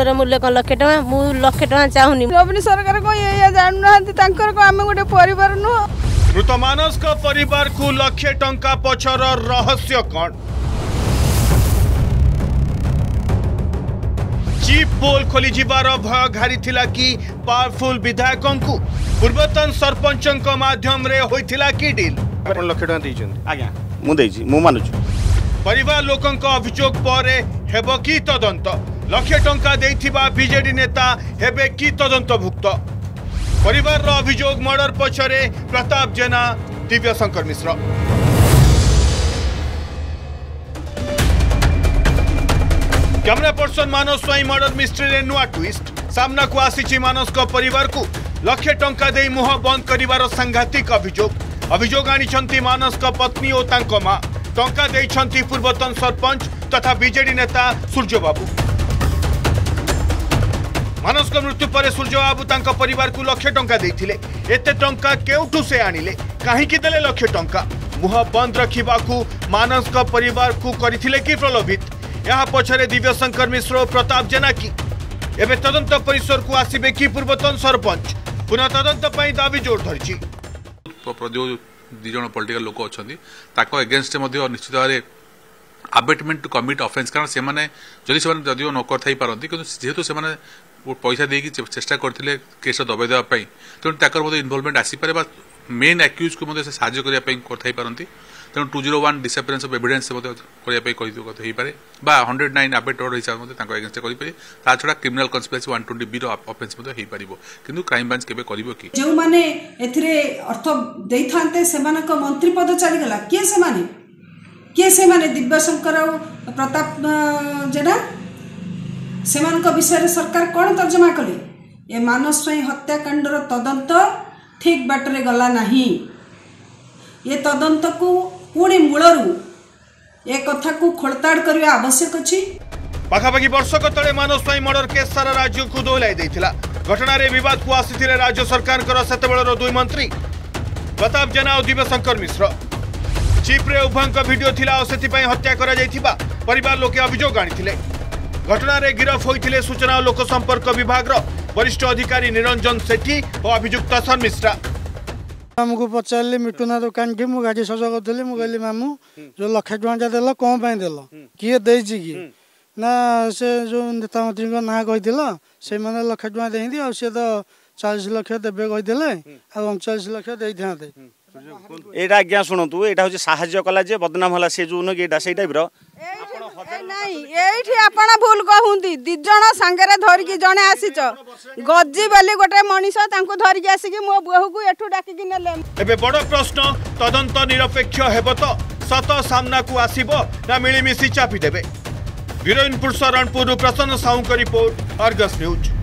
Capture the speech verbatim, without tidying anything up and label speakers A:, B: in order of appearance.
A: जिनसर मूल्य कौन लक्षे टाँह मु लक्षे टाँह चाहूनी
B: नवीन सरकार को ये जानना आम गोटे परिवार नुह
C: मृत मानस परिवार को लक्षे टंका पछर रहस्य कौन चीप पोल खोली जीवार भय घारी थिला कि पावरफुल विधायकों को पूर्वतन सरपंच माध्यम रे होइथिला कि डील
D: लक्षे टका देइछन आज्ञा मु देइछि मु मानुछु
C: परिवार लोकों अभियोग पर हेब कि तदंत लक्षे टंका देइथिबा बीजेडी नेता हेबे कि तदंतभुक्त परिवार रो अभियोग murder पछरे Pratap Jena Divya Shankar Mishra camera person Manas Swain murder mystery रे नुआ ट्विस्ट सामना को आसी मानस को परिवार को लक्षे टंका दे मुह बंद करिवार सांघातिक अभियोग अभियोग आनी मानस को पत्नी और तांको मां टंका देइछंती पूर्वतन सरपंच तथा बीजेडी नेता सूर्य बाबू मानस को मृत्यु पर सूर्य बाबू तांको परिवार को लक्षे टंका देइथिले एते टंका केउठु से आनिले काहेकि देले लक्षे टंका मुह बंद रखिबाकू मानस को परिवार को करिथिले कि प्रलोभित यहाँ पछरे दिव्य शंकर मिश्र और प्रताप जेना की एबे तदंत परिसर को आसीबे कि पूर्वतन सरपंच पुनः तदंत पई दाबी जोर धरिछि
E: दी जन पॉलिटिकल लोक अच्छा ताको एगेन्स्ट निश्चित भाव आबेटमेंट टू कमिट ऑफेंस कारण से माने जदि से जदिव न कर पारती कि जेहेतु से पैसा देकी चेष्टा करते केस दबाई देवाई तेणु ताकर इनवल्वमेंट आसीपे मेन एक्यूज को साहय करते तेणु two zero one disappearance of evidence करने हंड्रेड नाइन आबेट ऑर्डर हिसाब से एगेन्स्ट करें ता छड़ा criminal conspiracy one twenty B offence किंतु क्राइम ब्रांच केबे करिवो कि
F: जो माने एथिरे अर्थ देई थांते सेमानक मंत्री पद चली गला के से माने के से माने दिव्य शंकर प्रताप जेना सेमानक विषय सरकार कौन तर्जमा कले ए मानस स्वाई हत्याकांडर तदंत ठीक बाटरे गला नहीं ये तदंत को पुणी मूलरू ए कथा को खोलताड़ करबा आवश्यक अछि
C: पाखापाखि वर्षक तले मानस स्वाई मर्डर केस सारा राज्य को दोहलाई देथिला घटना रे विवाद को आसीथिले राज्य सरकार कर सेतेबेलर दुई मंत्री प्रताप जेना और दिव्य शंकर मिश्र चिप रे उभयंक वीडियो थिला और सेति पई हत्या करा जायथिबा परिवार लोके अभियोग आनिथिले घटना रे गिरफ होइथिले सूचना और लोक संपर्क विभाग रो वरिष्ठ अधिकारी निरंजन सेठी और अभियुक्त शर्मिश्रा
G: आमको पचारे मिटुना दुकान की मुझे गाड़ी सज करी मुझे मामू जो लक्षे टाँचा देल कौन पाई देल किए देची कि ना से जो नेता मंत्री ना कही से मैंने लक्षे टाँचा देती आ सी तो चालीस लक्ष देवे कही अड़चाश लक्ष दे था
D: एटा आज्ञा शुणु एटा हूँ साहाय्य कला जे बदनाम होला से जो नगेटा से टाइप रो
B: नहीं एठी आपण भूल कहूंती दिजण संगरे धरिकी जणे आसीच गज्जी बेली गोटे मनीष तांको धरिकी आसीकी मो बहु को एठू डाकी कि नेले
C: एबे बड़ प्रश्न तदंत निरपेक्ष हेबो तो सत सामना को आसीबो ना मिली मिसी चापी देबे वीरनपुर शरणपुर प्रसन्न साहू का रिपोर्ट अर्गस न्यूज।